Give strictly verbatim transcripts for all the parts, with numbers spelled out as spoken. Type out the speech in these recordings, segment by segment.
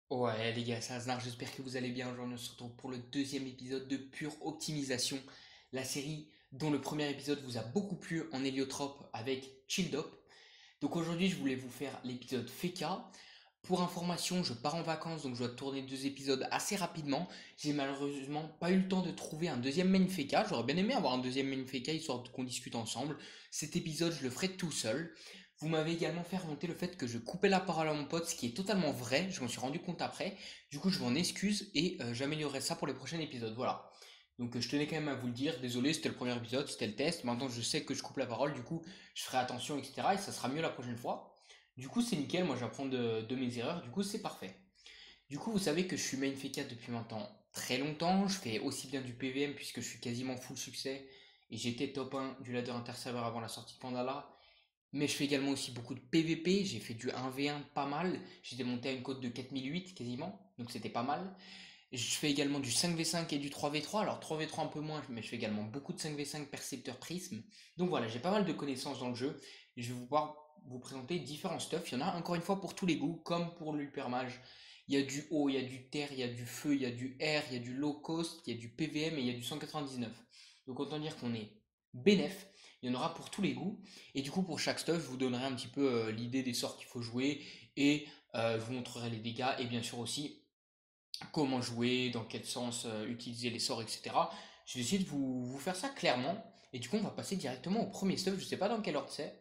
Ouais les gars, c'est Aznar, j'espère que vous allez bien. Aujourd'hui on se retrouve pour le deuxième épisode de Pure Optimisation, la série dont le premier épisode vous a beaucoup plu en héliotrope avec Childop. Donc aujourd'hui je voulais vous faire l'épisode Feka. Pour information, je pars en vacances donc je dois tourner deux épisodes assez rapidement. J'ai malheureusement pas eu le temps de trouver un deuxième main Feka. J'aurais bien aimé avoir un deuxième main Feka histoire qu'on discute ensemble. Cet épisode je le ferai tout seul. Vous m'avez également fait remonter le fait que je coupais la parole à mon pote, ce qui est totalement vrai, je m'en suis rendu compte après. Du coup, je m'en excuse et euh, j'améliorerai ça pour les prochains épisodes. Voilà. Donc, euh, je tenais quand même à vous le dire. Désolé, c'était le premier épisode, c'était le test. Maintenant, je sais que je coupe la parole, du coup, je ferai attention, et cetera. Et ça sera mieux la prochaine fois. Du coup, c'est nickel. Moi, j'apprends de, de mes erreurs. Du coup, c'est parfait. Du coup, vous savez que je suis main F K depuis maintenant très longtemps. Je fais aussi bien du P V M puisque je suis quasiment full succès. Et j'étais top un du ladder interserveur avant la sortie de Pandala. Mais je fais également aussi beaucoup de P V P, j'ai fait du un v un pas mal, j'étais monté à une cote de quatre mille huit quasiment, donc c'était pas mal. Je fais également du cinq v cinq et du trois v trois, alors trois v trois un peu moins, mais je fais également beaucoup de cinq v cinq percepteur prisme. Donc voilà, j'ai pas mal de connaissances dans le jeu, et je vais pouvoir vous présenter différents stuff. Il y en a encore une fois pour tous les goûts, comme pour l'Hypermage. Il y a du haut, il y a du terre, il y a du feu, il y a du air, il y a du low cost, il y a du P V M et il y a du cent quatre-vingt-dix-neuf. Donc autant dire qu'on est bénef, il y en aura pour tous les goûts. Et du coup, pour chaque stuff, je vous donnerai un petit peu euh, l'idée des sorts qu'il faut jouer et euh, je vous montrerai les dégâts et bien sûr aussi comment jouer, dans quel sens euh, utiliser les sorts, et cetera. Je vais essayer de vous, vous faire ça clairement. Et du coup, on va passer directement au premier stuff. Je ne sais pas dans quel ordre c'est.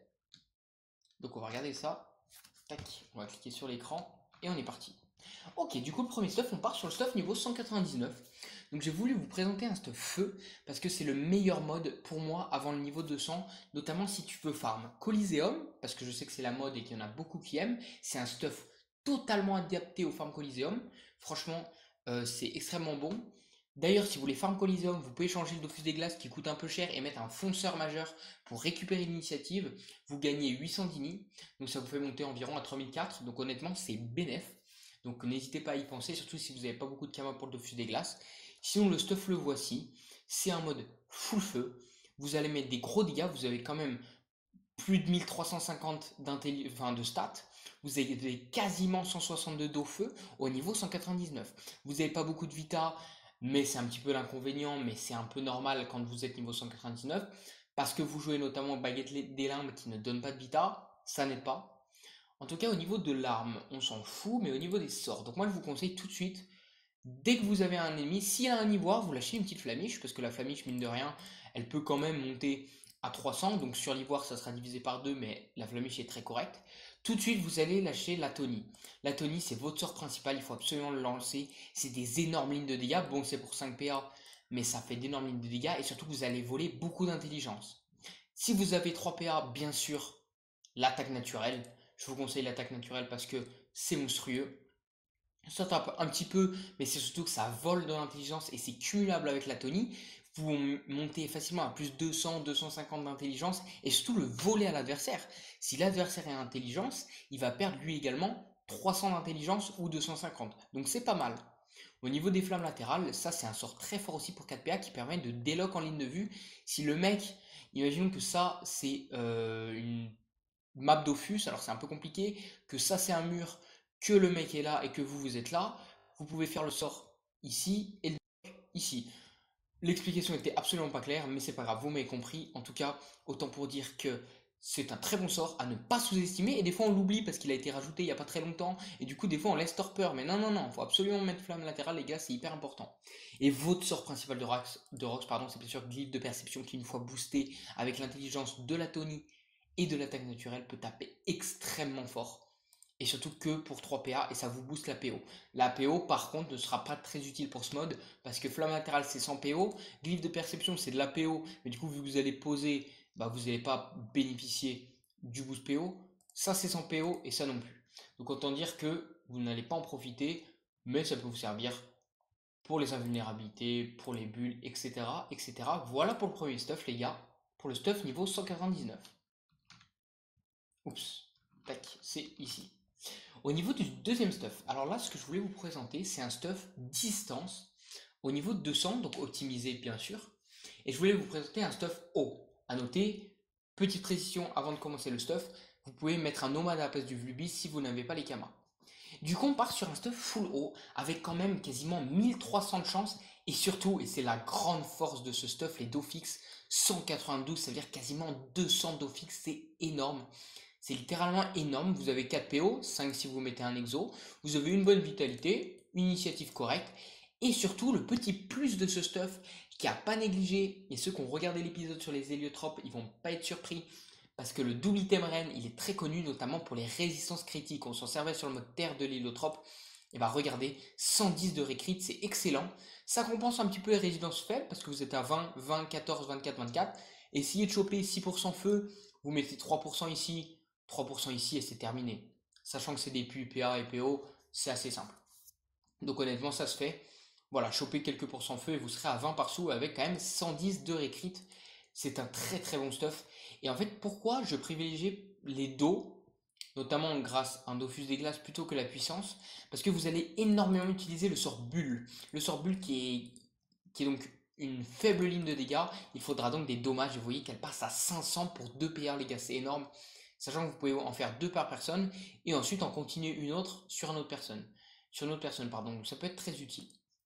Donc, on va regarder ça. Tac, on va cliquer sur l'écran et on est parti. Ok, du coup, le premier stuff, on part sur le stuff niveau cent quatre-vingt-dix-neuf. Donc, j'ai voulu vous présenter un stuff feu parce que c'est le meilleur mode pour moi avant le niveau deux cents, notamment si tu veux farm Coliseum, parce que je sais que c'est la mode et qu'il y en a beaucoup qui aiment. C'est un stuff totalement adapté au farm Coliseum. Franchement, euh, c'est extrêmement bon. D'ailleurs, si vous voulez farm Coliseum, vous pouvez changer le Dofus des Glaces qui coûte un peu cher et mettre un fonceur majeur pour récupérer l'initiative. Vous gagnez huit cents dini, donc ça vous fait monter environ à trois mille quatre. Donc honnêtement, c'est bénéf. Donc n'hésitez pas à y penser, surtout si vous n'avez pas beaucoup de kamas pour le Dofus des Glaces. Sinon, le stuff le voici. C'est un mode full feu. Vous allez mettre des gros dégâts. Vous avez quand même plus de mille trois cent cinquante enfin, de stats. Vous avez quasiment cent soixante-deux d'eau feu au niveau cent quatre-vingt-dix-neuf. Vous n'avez pas beaucoup de vita, mais c'est un petit peu l'inconvénient, mais c'est un peu normal quand vous êtes niveau cent quatre-vingt-dix-neuf, parce que vous jouez notamment baguette des limbes qui ne donnent pas de vita, ça n'aide pas. En tout cas, au niveau de l'arme, on s'en fout, mais au niveau des sorts, donc moi je vous conseille tout de suite, dès que vous avez un ennemi, s'il y a un ivoire, vous lâchez une petite flamiche, parce que la flamiche, mine de rien, elle peut quand même monter à trois cents, donc sur l'ivoire, ça sera divisé par deux, mais la flamiche est très correcte. Tout de suite, vous allez lâcher la Tony. La Tony, c'est votre sort principal, il faut absolument le lancer. C'est des énormes lignes de dégâts. Bon, c'est pour cinq P A, mais ça fait d'énormes lignes de dégâts, et surtout, vous allez voler beaucoup d'intelligence. Si vous avez trois P A, bien sûr, l'attaque naturelle. Je vous conseille l'attaque naturelle parce que c'est monstrueux. Ça tape un petit peu, mais c'est surtout que ça vole de l'intelligence et c'est cumulable avec la Tony. Vous montez facilement à plus de deux cents, deux cent cinquante d'intelligence et surtout le voler à l'adversaire. Si l'adversaire est intelligence, il va perdre lui également trois cents d'intelligence ou deux cent cinquante. Donc c'est pas mal. Au niveau des flammes latérales, ça c'est un sort très fort aussi pour quatre P A qui permet de délock en ligne de vue. Si le mec, imaginons que ça c'est euh, une map Dofus, alors c'est un peu compliqué, que ça c'est un mur, que le mec est là et que vous vous êtes là, vous pouvez faire le sort ici et le ici. L'explication était absolument pas claire, mais c'est pas grave, vous m'avez compris. En tout cas, autant pour dire que c'est un très bon sort à ne pas sous-estimer. Et des fois, on l'oublie parce qu'il a été rajouté il y a pas très longtemps. Et du coup, des fois, on laisse torpeur. Mais non, non, non, faut absolument mettre flamme latérale, les gars, c'est hyper important. Et votre sort principal de Rox, de Rox pardon, c'est bien sûr Glyphe de perception qui, une fois boosté avec l'intelligence de la Tony et de l'attaque naturelle, peut taper extrêmement fort. Et surtout que pour trois P A, et ça vous booste la P O. La P O, par contre, ne sera pas très utile pour ce mode, parce que flamme latérale, c'est cent P O, glyphe de perception, c'est de la P O, mais du coup, vu que vous allez poser, bah, vous n'allez pas bénéficier du boost P O. Ça, c'est cent P O, et ça non plus. Donc autant dire que vous n'allez pas en profiter, mais ça peut vous servir pour les invulnérabilités, pour les bulles, et cetera, et cetera. Voilà pour le premier stuff, les gars, pour le stuff niveau cent quatre-vingt-dix-neuf. Oups, tac, c'est ici. Au niveau du deuxième stuff, alors là, ce que je voulais vous présenter, c'est un stuff distance au niveau de deux cents, donc optimisé bien sûr. Et je voulais vous présenter un stuff haut. À noter, petite précision avant de commencer le stuff, vous pouvez mettre un nomade à la place du Vlubis si vous n'avez pas les kamas. Du coup, on part sur un stuff full haut avec quand même quasiment mille trois cents de chance et surtout, et c'est la grande force de ce stuff, les dos fixes, cent quatre-vingt-douze, ça veut dire quasiment deux cents dos fixes, c'est énorme. C'est littéralement énorme. Vous avez quatre P O, cinq si vous mettez un exo. Vous avez une bonne vitalité, une initiative correcte. Et surtout, le petit plus de ce stuff qui a pas négligé, et ceux qui ont regardé l'épisode sur les héliotropes, ils vont pas être surpris. Parce que le double item reine, il est très connu, notamment pour les résistances critiques. On s'en servait sur le mode terre de l'héliotrope. Et bah regardez, cent dix de récrit, c'est excellent. Ça compense un petit peu les résistances faibles, parce que vous êtes à vingt, vingt, quatorze, vingt-quatre, vingt-quatre. Essayez de choper six pour cent feu, vous mettez trois pour cent ici, trois pour cent ici et c'est terminé. Sachant que c'est des P U P A et P O, c'est assez simple. Donc honnêtement, ça se fait. Voilà, choper quelques pourcents feu et vous serez à vingt par sous avec quand même cent dix de récrit. C'est un très très bon stuff. Et en fait, pourquoi je privilégie les dos, notamment grâce à un Dofus des glaces plutôt que la puissance? Parce que vous allez énormément utiliser le sort bulle. Le sort bulle qui est, qui est donc une faible ligne de dégâts. Il faudra donc des dommages. Vous voyez qu'elle passe à cinq cents pour deux P R, les gars, c'est énorme. Sachant que vous pouvez en faire deux par personne et ensuite en continuer une autre sur une autre personne. Sur une autre personne, pardon. Donc ça peut être très utile.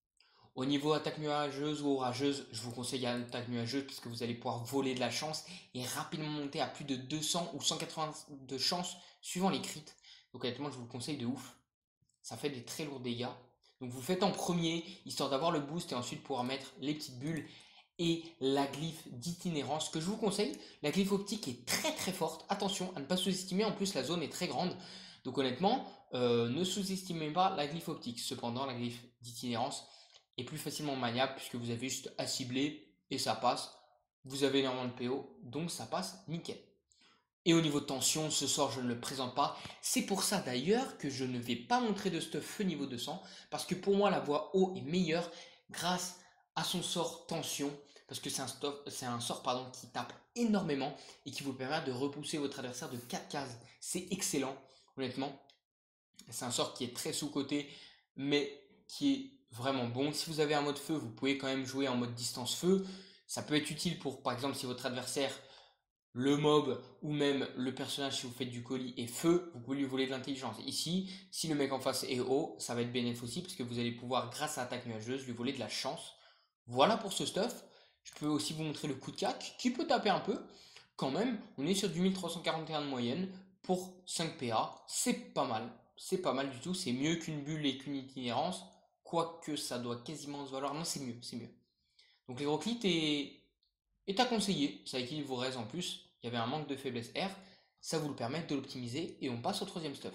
Au niveau attaque nuageuse ou orageuse, je vous conseille l'attaque nuageuse parce que vous allez pouvoir voler de la chance et rapidement monter à plus de deux cents ou cent quatre-vingts de chance suivant les crits. Donc honnêtement, je vous le conseille de ouf. Ça fait des très lourds dégâts. Donc vous faites en premier, histoire d'avoir le boost et ensuite pouvoir mettre les petites bulles et la glyphe d'itinérance que je vous conseille. La glyphe optique est très très forte. Attention à ne pas sous-estimer. En plus, la zone est très grande. Donc honnêtement, euh, ne sous-estimez pas la glyphe optique. Cependant, la glyphe d'itinérance est plus facilement maniable puisque vous avez juste à cibler et ça passe. Vous avez énormément de P O, donc ça passe nickel. Et au niveau de tension, ce sort je ne le présente pas. C'est pour ça d'ailleurs que je ne vais pas montrer de stuff feu niveau deux cents. Parce que pour moi la voie haut est meilleure grâce à son sort tension. Parce que c'est un, stuff, c'est un sort pardon, qui tape énormément et qui vous permet de repousser votre adversaire de quatre cases. C'est excellent, honnêtement. C'est un sort qui est très sous-coté, mais qui est vraiment bon. Si vous avez un mode feu, vous pouvez quand même jouer en mode distance feu. Ça peut être utile pour, par exemple, si votre adversaire, le mob ou même le personnage, si vous faites du colis, est feu, vous pouvez lui voler de l'intelligence. Ici, si le mec en face est haut, ça va être bénéfique aussi parce que vous allez pouvoir, grâce à l'attaque nuageuse, lui voler de la chance. Voilà pour ce stuff. Je peux aussi vous montrer le coup de cac qui peut taper un peu. Quand même, on est sur du mille trois cent quarante et un de moyenne pour cinq P A. C'est pas mal. C'est pas mal du tout. C'est mieux qu'une bulle et qu'une itinérance. Quoique ça doit quasiment se valoir. Non, c'est mieux, c'est mieux. Donc l'héroclite est, est à conseiller. Ça équilibre vos raises en plus. Il y avait un manque de faiblesse R. Ça vous le permet de l'optimiser. Et on passe au troisième stuff.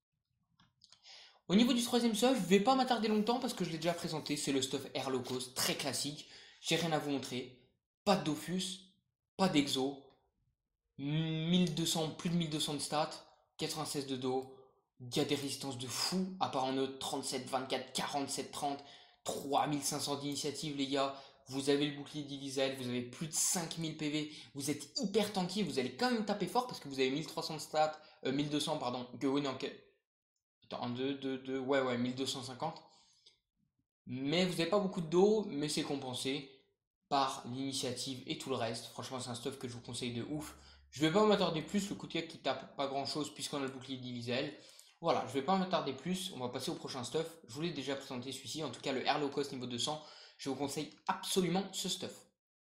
Au niveau du troisième stuff, je ne vais pas m'attarder longtemps parce que je l'ai déjà présenté. C'est le stuff Air Low Cost, très classique. J'ai rien à vous montrer. Pas de Dofus, pas d'Exo. mille deux cents, plus de mille deux cents de stats, quatre-vingt-seize de dos. Il y a des résistances de fou, à part en neutre, trente-sept, vingt-quatre, quarante-sept, trente, trois mille cinq cents d'initiative, les gars. Vous avez le bouclier d'Ilizel, vous avez plus de cinq mille P V, vous êtes hyper tanky, vous allez quand même taper fort parce que vous avez mille trois cents de stats, euh, mille deux cents, pardon, que oui, non, que... Attends, un, deux, deux, deux, ouais, ouais, mille deux cent cinquante. Mais vous n'avez pas beaucoup de dos, mais c'est compensé par l'initiative et tout le reste. Franchement, c'est un stuff que je vous conseille de ouf. Je vais pas m'attarder plus, le coup de qui tape pas grand chose puisqu'on a le bouclier d'Ilizel. Voilà, je vais pas m'attarder plus, on va passer au prochain stuff. Je vous l'ai déjà présenté celui-ci, en tout cas le Air Low Cost niveau deux cents. Je vous conseille absolument ce stuff.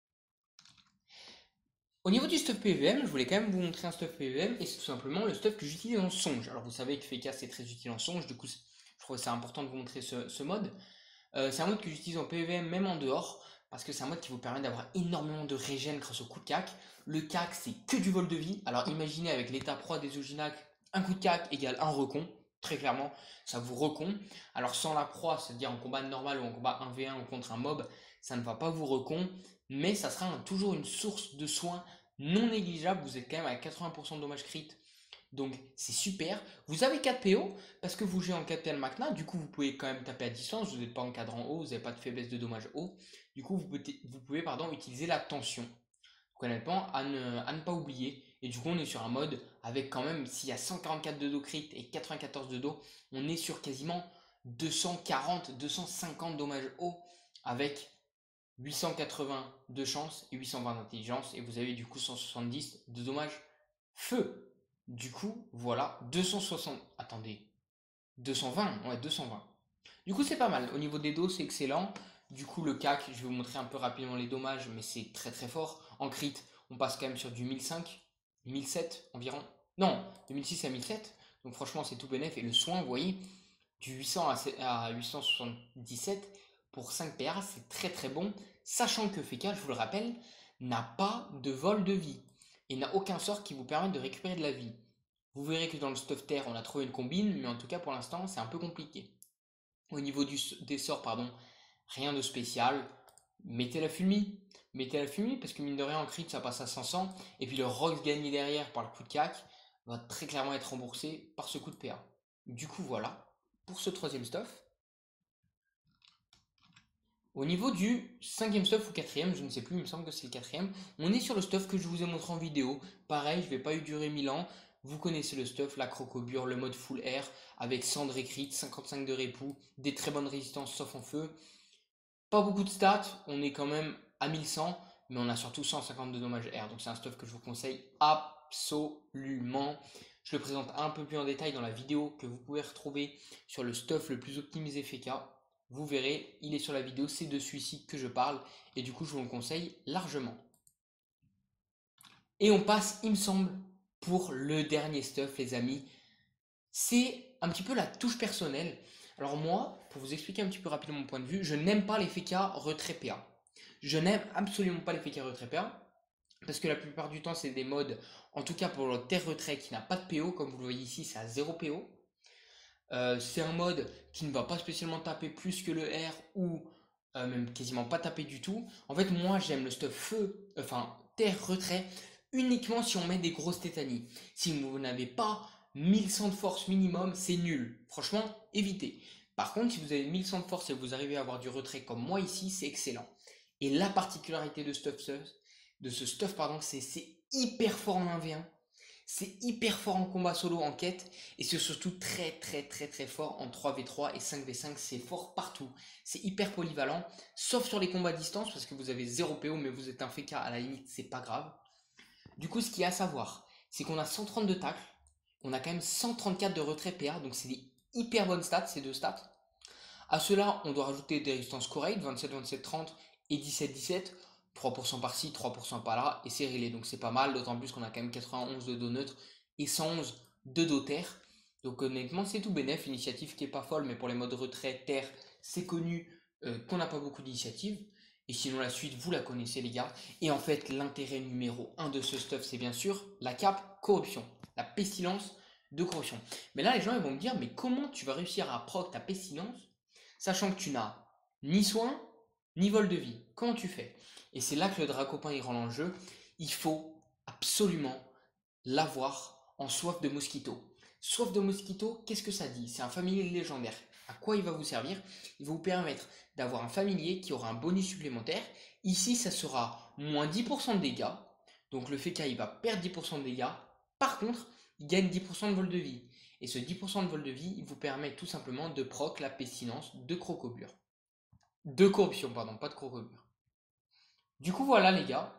Au niveau du stuff P V M, je voulais quand même vous montrer un stuff P V M et c'est tout simplement le stuff que j'utilise en songe. Alors vous savez que F K c'est très utile en songe, du coup je trouve que c'est important de vous montrer ce, ce mode. Euh, c'est un mode que j'utilise en P V M même en dehors parce que c'est un mode qui vous permet d'avoir énormément de régène grâce au coup de cac. Le cac c'est que du vol de vie, alors imaginez avec l'état pro des Ojinac, un coup de cac égale un recon, très clairement ça vous recon. Alors sans la proie, c'est-à-dire en combat normal ou en combat un v un ou contre un mob, ça ne va pas vous recon, mais ça sera un, toujours une source de soins non négligeable, vous êtes quand même à quatre-vingts pour cent de dommages crit. Donc c'est super. Vous avez quatre P O parce que vous jouez en quatre P L Macna. Du coup, vous pouvez quand même taper à distance. Vous n'êtes pas en cadran haut, vous n'avez pas de faiblesse de dommages haut. Du coup, vous pouvez, vous pouvez pardon, utiliser la tension. Donc honnêtement, à ne, à ne pas oublier. Et du coup, on est sur un mode avec quand même, s'il y a cent quarante-quatre de dos crit et quatre-vingt-quatorze de dos, on est sur quasiment deux cent quarante, deux cent cinquante dommages hauts avec huit cent quatre-vingts de chance et huit cent vingt d'intelligence. Et vous avez du coup cent soixante-dix de dommages feu. Du coup, voilà, deux cent soixante... Attendez. deux cent vingt, ouais, deux cent vingt. Du coup, c'est pas mal. Au niveau des dos, c'est excellent. Du coup, le C A C, je vais vous montrer un peu rapidement les dommages, mais c'est très très fort. En crit, on passe quand même sur du mille cinq, mille sept environ. Non, de mille six à mille sept. Donc franchement, c'est tout bénef. Et le soin, vous voyez, du huit cents à huit cent soixante-dix-sept pour cinq P R, c'est très très bon. Sachant que Feka, je vous le rappelle, n'a pas de vol de vie. Et n'a aucun sort qui vous permette de récupérer de la vie. Vous verrez que dans le stuff terre, on a trouvé une combine, mais en tout cas pour l'instant, c'est un peu compliqué. Au niveau du, des sorts, pardon, rien de spécial. Mettez la fulmi. Mettez la fulmi parce que mine de rien en crit ça passe à cinq cents. Et puis le Rox gagné derrière par le coup de C A C va très clairement être remboursé par ce coup de P A. Du coup voilà pour ce troisième stuff. Au niveau du cinquième stuff ou quatrième, je ne sais plus, il me semble que c'est le quatrième, on est sur le stuff que je vous ai montré en vidéo. Pareil, je ne vais pas y durer mille ans. Vous connaissez le stuff, la crocobure, le mode full air, avec cent de crit, cinquante-cinq de répou, des très bonnes résistances sauf en feu. Pas beaucoup de stats, on est quand même à mille cent, mais on a surtout cent cinquante de dommages air. Donc c'est un stuff que je vous conseille absolument. Je le présente un peu plus en détail dans la vidéo que vous pouvez retrouver sur le stuff le plus optimisé Feka. Vous verrez, il est sur la vidéo, c'est de celui-ci que je parle. Et du coup, je vous le conseille largement. Et on passe, il me semble, pour le dernier stuff, les amis. C'est un petit peu la touche personnelle. Alors moi, pour vous expliquer un petit peu rapidement mon point de vue, je n'aime pas les Feka retrait P A. Je n'aime absolument pas les Feka retrait P A. Parce que la plupart du temps, c'est des modes, en tout cas pour le terre retrait qui n'a pas de P O, comme vous le voyez ici, c'est à zéro P O. Euh, c'est un mode qui ne va pas spécialement taper plus que le R ou euh, même quasiment pas taper du tout. En fait, moi j'aime le stuff feu, enfin terre retrait, uniquement si on met des grosses tétanies. Si vous n'avez pas mille cent de force minimum, c'est nul. Franchement, évitez. Par contre, si vous avez mille cent de force et que vous arrivez à avoir du retrait comme moi ici, c'est excellent. Et la particularité de, stuff, de ce stuff, pardon, c'est c'est hyper fort en un v un. C'est hyper fort en combat solo, en quête, et c'est surtout très très très très fort en trois v trois et cinq v cinq, c'est fort partout. C'est hyper polyvalent, sauf sur les combats à distance, parce que vous avez zéro P O, mais vous êtes un Feka, à la limite, c'est pas grave. Du coup, ce qu'il y a à savoir, c'est qu'on a cent trente-deux tacles, on a quand même cent trente-quatre de retrait P A, donc c'est des hyper bonnes stats, ces deux stats. À cela, on doit rajouter des résistances correctes, vingt-sept, vingt-sept, trente et dix-sept, dix-sept. trois pour cent par-ci, trois pour cent par-là, et c'est réglé. Donc c'est pas mal, d'autant plus qu'on a quand même quatre-vingt-onze de dos neutre et cent onze de dos terre. Donc honnêtement, c'est tout bénef, initiative qui est pas folle, mais pour les modes retrait terre, c'est connu euh, qu'on n'a pas beaucoup d'initiatives. Et sinon la suite, vous la connaissez les gars. Et en fait, l'intérêt numéro un de ce stuff, c'est bien sûr la cape corruption, la pestilence de corruption. Mais là, les gens ils vont me dire, mais comment tu vas réussir à proc ta pestilence, sachant que tu n'as ni soin, ni vol de vie. Comment tu fais? Et c'est là que le Dracopin il rend en jeu. Il faut absolument l'avoir en soif de mosquito. Soif de mosquito, qu'est-ce que ça dit? C'est un familier légendaire. À quoi il va vous servir? Il va vous permettre d'avoir un familier qui aura un bonus supplémentaire. Ici, ça sera moins dix pour cent de dégâts. Donc le Feka, il va perdre dix pour cent de dégâts. Par contre, il gagne dix pour cent de vol de vie. Et ce dix pour cent de vol de vie, il vous permet tout simplement de proc la pestilence de crocobure. De corruption, pardon, pas de crocobure. Du coup, voilà les gars.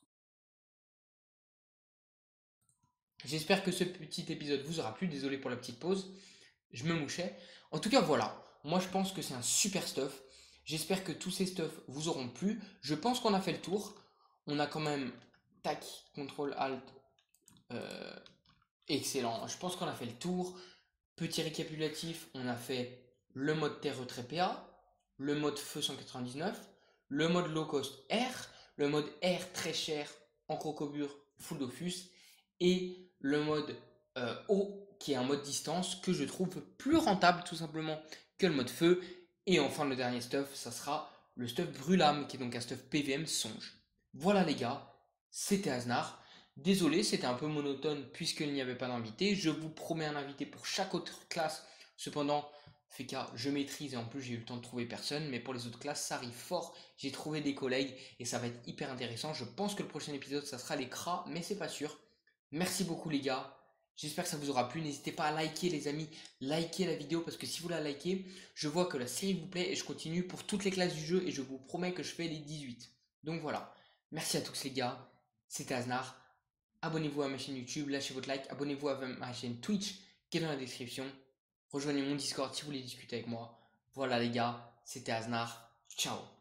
J'espère que ce petit épisode vous aura plu. Désolé pour la petite pause. Je me mouchais. En tout cas, voilà. Moi, je pense que c'est un super stuff. J'espère que tous ces stuffs vous auront plu. Je pense qu'on a fait le tour. On a quand même... Tac, contrôle, alt. Euh, excellent. Je pense qu'on a fait le tour. Petit récapitulatif. On a fait le mode terre retrait P A. Le mode feu cent quatre-vingt-dix-neuf. Le mode low cost R. Le mode R très cher en crocobure full Dofus. Et le mode euh, eau qui est un mode distance que je trouve plus rentable tout simplement que le mode feu. Et enfin le dernier stuff, ça sera le stuff brûlame qui est donc un stuff P V M songe. Voilà les gars, c'était Aznar. Désolé, c'était un peu monotone puisqu'il n'y avait pas d'invité. Je vous promets un invité pour chaque autre classe. Cependant, Feka, je maîtrise et en plus j'ai eu le temps de trouver personne. Mais pour les autres classes, ça arrive fort. J'ai trouvé des collègues et ça va être hyper intéressant. Je pense que le prochain épisode, ça sera les cras, mais c'est pas sûr. Merci beaucoup les gars. J'espère que ça vous aura plu. N'hésitez pas à liker les amis. Likez la vidéo parce que si vous la likez, je vois que la série vous plaît et je continue pour toutes les classes du jeu et je vous promets que je fais les dix-huit. Donc voilà. Merci à tous les gars. C'était Aznar. Abonnez-vous à ma chaîne YouTube, lâchez votre like. Abonnez-vous à ma chaîne Twitch qui est dans la description. Rejoignez mon Discord si vous voulez discuter avec moi. Voilà les gars, c'était Aznar. Ciao.